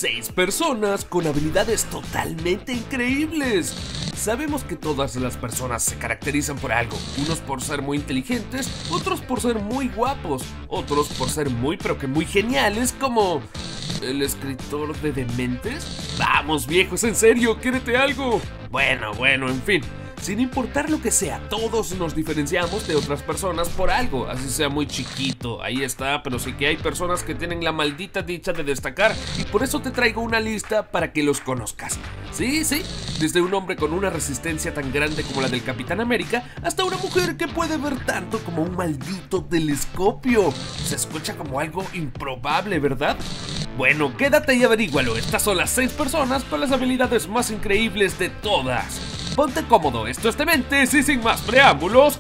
6 personas con habilidades totalmente increíbles. Sabemos que todas las personas se caracterizan por algo, unos por ser muy inteligentes, otros por ser muy guapos, otros por ser muy pero que muy geniales, como el escritor de Dementes. Vamos viejos, en serio, ¿quédate algo? Bueno, en fin. Sin importar lo que sea, todos nos diferenciamos de otras personas por algo, así sea muy chiquito, ahí está, pero sí que hay personas que tienen la maldita dicha de destacar y por eso te traigo una lista para que los conozcas. Sí, desde un hombre con una resistencia tan grande como la del Capitán América, hasta una mujer que puede ver tanto como un maldito telescopio. Se escucha como algo improbable, ¿verdad? Bueno, quédate y averígualo, estas son las 6 personas con las habilidades más increíbles de todas. Ponte cómodo, esto es Dementes y sin más preámbulos,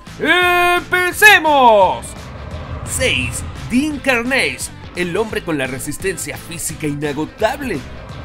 ¡empecemos! 6. Dean Karnazes, el hombre con la resistencia física inagotable.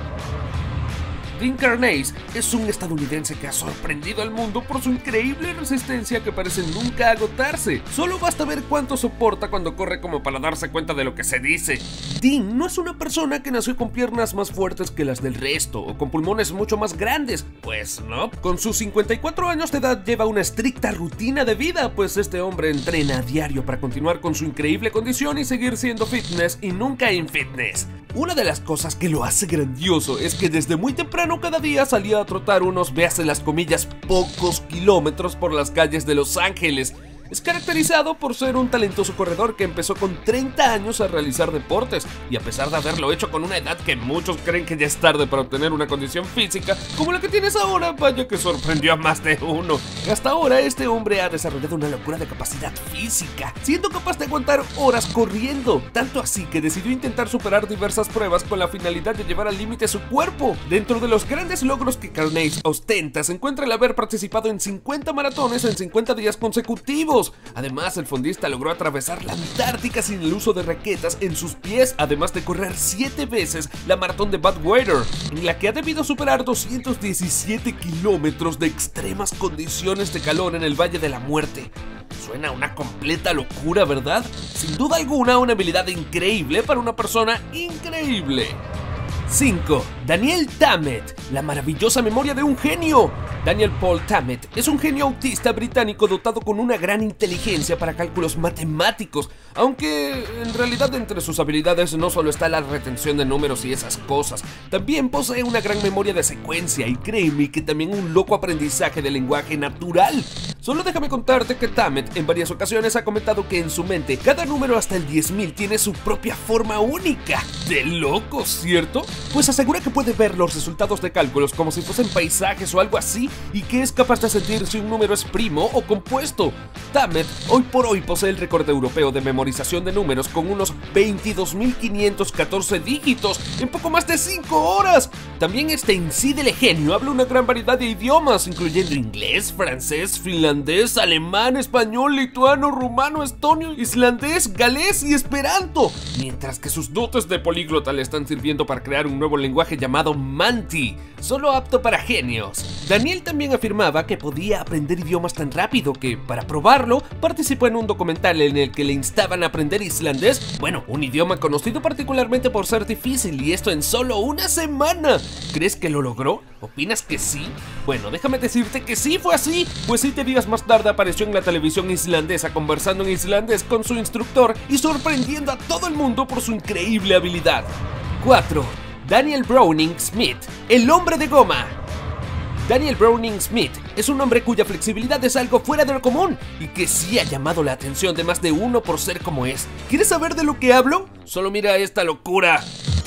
Dean Karnazes es un estadounidense que ha sorprendido al mundo por su increíble resistencia que parece nunca agotarse. Solo basta ver cuánto soporta cuando corre como para darse cuenta de lo que se dice. Dean no es una persona que nació con piernas más fuertes que las del resto o con pulmones mucho más grandes, pues no. Con sus 54 años de edad lleva una estricta rutina de vida, pues este hombre entrena a diario para continuar con su increíble condición y seguir siendo fitness y nunca infitness. Una de las cosas que lo hace grandioso es que desde muy temprano cada día salía a trotar unos, véase las comillas, pocos kilómetros por las calles de Los Ángeles. Es caracterizado por ser un talentoso corredor que empezó con 30 años a realizar deportes y a pesar de haberlo hecho con una edad que muchos creen que ya es tarde para obtener una condición física como la que tienes ahora, vaya que sorprendió a más de uno. Hasta ahora este hombre ha desarrollado una locura de capacidad física, siendo capaz de aguantar horas corriendo, tanto así que decidió intentar superar diversas pruebas con la finalidad de llevar al límite su cuerpo. Dentro de los grandes logros que Karnazes ostenta se encuentra el haber participado en 50 maratones en 50 días consecutivos. Además, el fondista logró atravesar la Antártica sin el uso de raquetas en sus pies, además de correr 7 veces la maratón de Badwater, en la que ha debido superar 217 kilómetros de extremas condiciones de calor en el Valle de la Muerte. Suena una completa locura, ¿verdad? Sin duda alguna, una habilidad increíble para una persona increíble. 5. Daniel Tammet, la maravillosa memoria de un genio. Daniel Paul Tammet es un genio autista británico dotado con una gran inteligencia para cálculos matemáticos, aunque en realidad entre sus habilidades no solo está la retención de números y esas cosas, también posee una gran memoria de secuencia y créeme que también un loco aprendizaje del lenguaje natural. Solo déjame contarte que Tammet en varias ocasiones ha comentado que en su mente cada número hasta el 10.000 tiene su propia forma única. ¡De loco!, ¿cierto? Pues asegura que puede ver los resultados de cálculos como si fuesen paisajes o algo así y que es capaz de sentir si un número es primo o compuesto. Tammet hoy por hoy posee el récord europeo de memorización de números con unos 22.514 dígitos en poco más de 5 horas. También este insídele genio habla una gran variedad de idiomas, incluyendo inglés, francés, finlandés, alemán, español, lituano, rumano, estonio, islandés, galés y esperanto, mientras que sus dotes de políglota le están sirviendo para crear un nuevo lenguaje llamado Manti, solo apto para genios. Daniel también afirmaba que podía aprender idiomas tan rápido que, para probarlo, participó en un documental en el que le instaban a aprender islandés, bueno, un idioma conocido particularmente por ser difícil, y esto en solo una semana. ¿Crees que lo logró? ¿Opinas que sí? Bueno, déjame decirte que sí fue así, pues 7 días más tarde apareció en la televisión islandesa conversando en islandés con su instructor y sorprendiendo a todo el mundo por su increíble habilidad. 4. Daniel Browning Smith, el hombre de goma. Daniel Browning Smith es un hombre cuya flexibilidad es algo fuera de lo común y que sí ha llamado la atención de más de uno por ser como es. ¿Quieres saber de lo que hablo? Solo mira esta locura.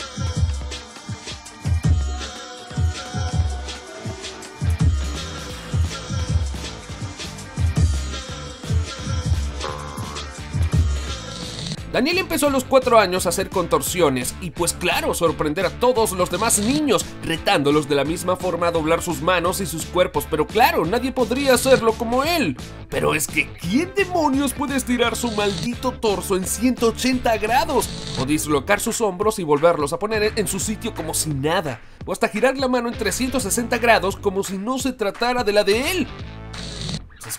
Daniel empezó a los 4 años a hacer contorsiones y pues claro, sorprender a todos los demás niños, retándolos de la misma forma a doblar sus manos y sus cuerpos, pero claro, nadie podría hacerlo como él. Pero es que ¿quién demonios puede estirar su maldito torso en 180 grados? O dislocar sus hombros y volverlos a poner en su sitio como si nada, o hasta girar la mano en 360 grados como si no se tratara de la de él. Se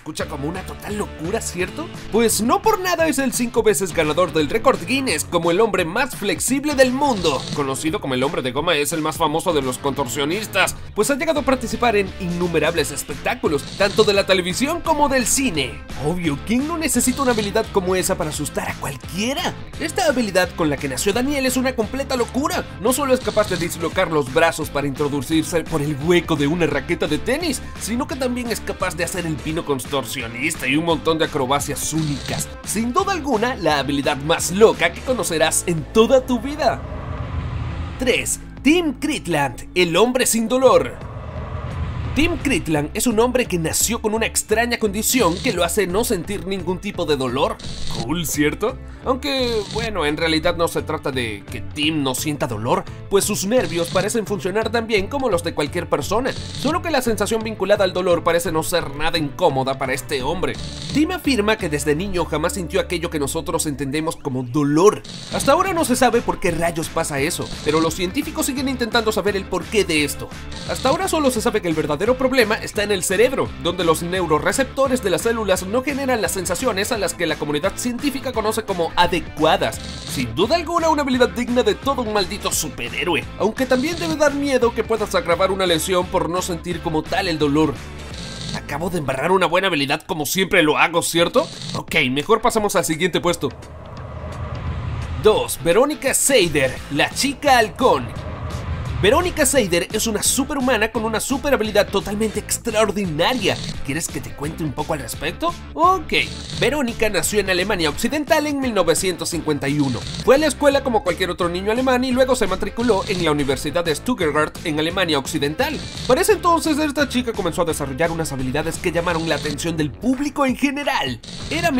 escucha como una total locura, ¿cierto? Pues no por nada es el 5 veces ganador del récord Guinness como el hombre más flexible del mundo. Conocido como el hombre de goma, es el más famoso de los contorsionistas, pues ha llegado a participar en innumerables espectáculos, tanto de la televisión como del cine. Obvio, ¿quién no necesita una habilidad como esa para asustar a cualquiera? Esta habilidad con la que nació Daniel es una completa locura. No solo es capaz de dislocar los brazos para introducirse por el hueco de una raqueta de tenis, sino que también es capaz de hacer el pino contorsionista y un montón de acrobacias únicas. Sin duda alguna, la habilidad más loca que conocerás en toda tu vida. 3. Tim Critland, el hombre sin dolor. Tim Critland es un hombre que nació con una extraña condición que lo hace no sentir ningún tipo de dolor. Cool, ¿cierto? Aunque, bueno, en realidad no se trata de que Tim no sienta dolor, pues sus nervios parecen funcionar tan bien como los de cualquier persona, solo que la sensación vinculada al dolor parece no ser nada incómoda para este hombre. Tim afirma que desde niño jamás sintió aquello que nosotros entendemos como dolor. Hasta ahora no se sabe por qué rayos pasa eso, pero los científicos siguen intentando saber el porqué de esto. Hasta ahora solo se sabe que el verdadero problema está en el cerebro, donde los neuroreceptores de las células no generan las sensaciones a las que la comunidad científica conoce como adecuadas. Sin duda alguna, una habilidad digna de todo un maldito superhéroe, aunque también debe dar miedo que puedas agravar una lesión por no sentir como tal el dolor. Acabo de embarrar una buena habilidad como siempre lo hago, ¿cierto? Ok, mejor pasamos al siguiente puesto. 2. Verónica Seider, la chica halcón. Verónica Seider es una superhumana con una super habilidad totalmente extraordinaria. ¿Quieres que te cuente un poco al respecto? Ok. Verónica nació en Alemania Occidental en 1951. Fue a la escuela como cualquier otro niño alemán y luego se matriculó en la Universidad de Stuttgart en Alemania Occidental. Para ese entonces, esta chica comenzó a desarrollar unas habilidades que llamaron la atención del público en general. Era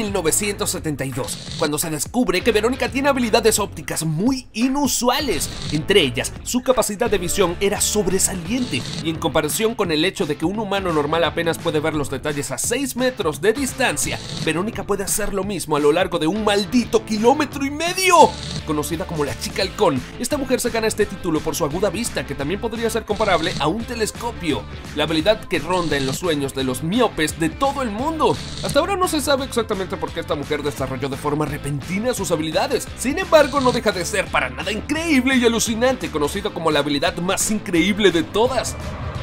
1972, cuando se descubre que Verónica tiene habilidades ópticas muy inusuales. Entre ellas, su capacidad de visión era sobresaliente, y en comparación con el hecho de que un humano normal apenas puede ver los detalles a 6 metros de distancia, Verónica puede hacer lo mismo a lo largo de un maldito 1,5 kilómetros. Conocida como la chica halcón, esta mujer se gana este título por su aguda vista, que también podría ser comparable a un telescopio, la habilidad que ronda en los sueños de los miopes de todo el mundo. Hasta ahora no se sabe exactamente por qué esta mujer desarrolló de forma repentina sus habilidades. Sin embargo, no deja de ser para nada increíble y alucinante, conocido como la habilidad más increíble de todas.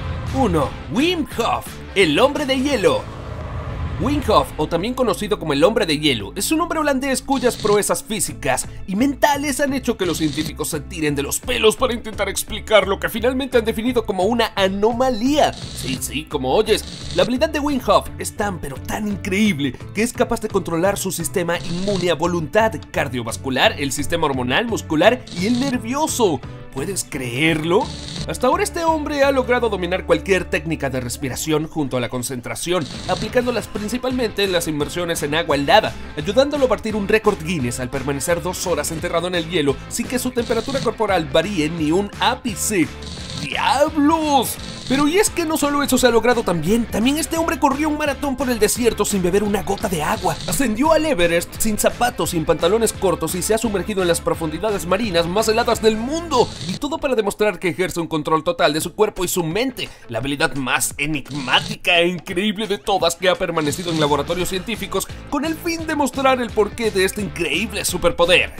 1. Wim Hof, el hombre de hielo. Wim Hof, o también conocido como el hombre de hielo, es un hombre holandés cuyas proezas físicas y mentales han hecho que los científicos se tiren de los pelos para intentar explicar lo que finalmente han definido como una anomalía. Sí, como oyes, la habilidad de Wim Hof es tan pero tan increíble que es capaz de controlar su sistema inmune a voluntad, cardiovascular, el sistema hormonal, muscular y el nervioso. ¿Puedes creerlo? Hasta ahora este hombre ha logrado dominar cualquier técnica de respiración junto a la concentración, aplicándolas principalmente en las inmersiones en agua helada, ayudándolo a batir un récord Guinness al permanecer 2 horas enterrado en el hielo sin que su temperatura corporal varíe ni un ápice. ¡Diablos! Pero y es que no solo eso se ha logrado también este hombre corrió un maratón por el desierto sin beber una gota de agua, ascendió al Everest sin zapatos, sin pantalones cortos y se ha sumergido en las profundidades marinas más heladas del mundo, y todo para demostrar que ejerce un control total de su cuerpo y su mente, la habilidad más enigmática e increíble de todas que ha permanecido en laboratorios científicos con el fin de mostrar el porqué de este increíble superpoder.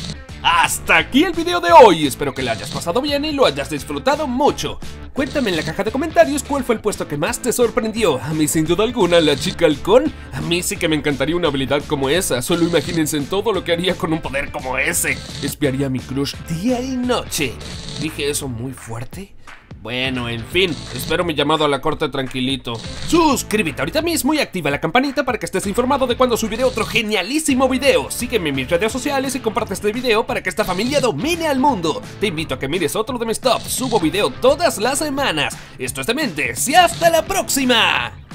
Hasta aquí el video de hoy, espero que lo hayas pasado bien y lo hayas disfrutado mucho. Cuéntame en la caja de comentarios cuál fue el puesto que más te sorprendió. A mí sin duda alguna la chica halcón. A mí sí que me encantaría una habilidad como esa, solo imagínense en todo lo que haría con un poder como ese. Espiaría a mi crush día y noche. ¿Dije eso muy fuerte? Bueno, en fin, espero mi llamado a la corte tranquilito. Suscríbete ahorita mismo y activa la campanita para que estés informado de cuando subiré otro genialísimo video. Sígueme en mis redes sociales y comparte este video para que esta familia domine al mundo. Te invito a que mires otro de mis tops, subo video todas las semanas. Esto es Dementes y hasta la próxima.